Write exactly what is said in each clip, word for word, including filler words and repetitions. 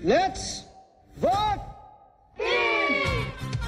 Let's vote in!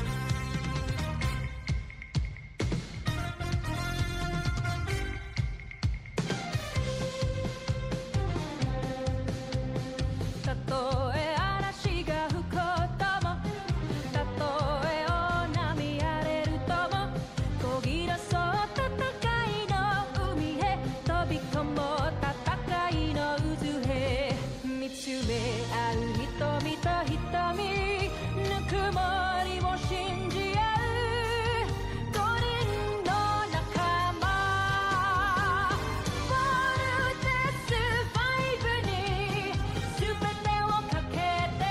たとえ嵐が吹こうとも、たとえ大波荒れるとも、こぎ出そう戦いの海へ、飛び込もう戦いの渦へ、見つめ合う瞳と瞳、ぬくもりを信じ合う五人の仲間、ボルテスファイブに全てをかけて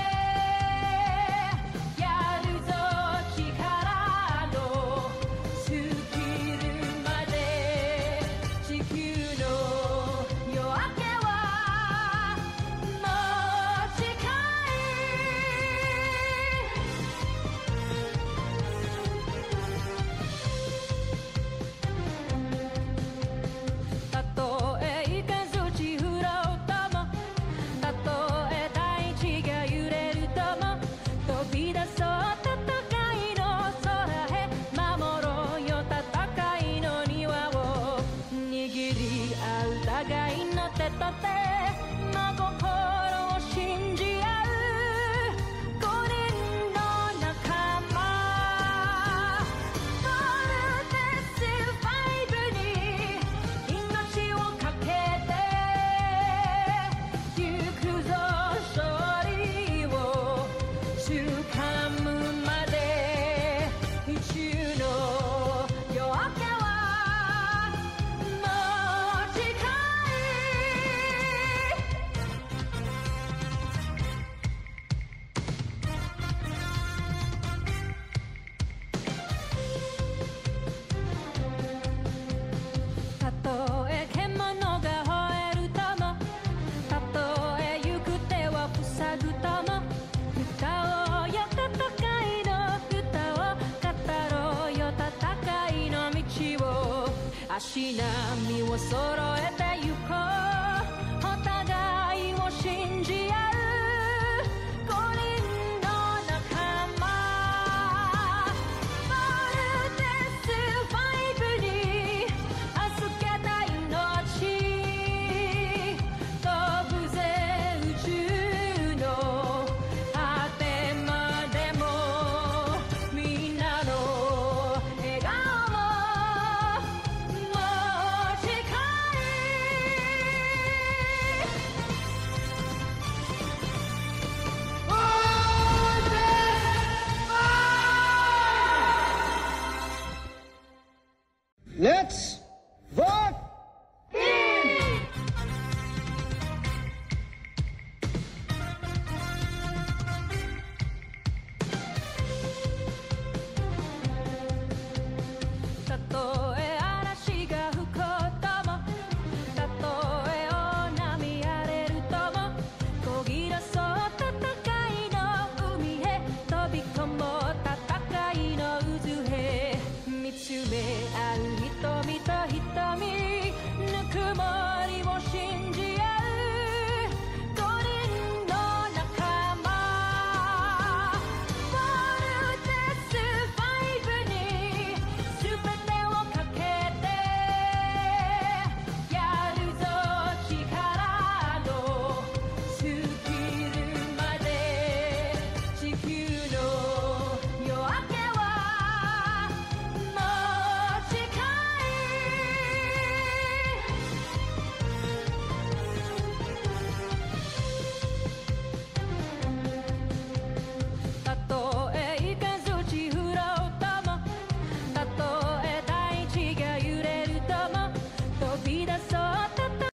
やるぞ力の尽きるまで、地球の夜明けはもう近い。たとえいかずち降ろうとも、たとえ大地が揺れるとも、飛び出そう戦いの空へ、守ろうよ戦いの庭を、握り合う互いの手と手、真心を信じ合う五人の仲間、ボルテスファイブに命をかけてゆくぞ、勝利を掴むまで、宇宙の夜明けはもう近い。たとえ獣が吠えるとも、たとえ行く手を塞ぐとも、歌おうよ戦いの歌を、語ろうよ戦いの道を、足並みを揃えて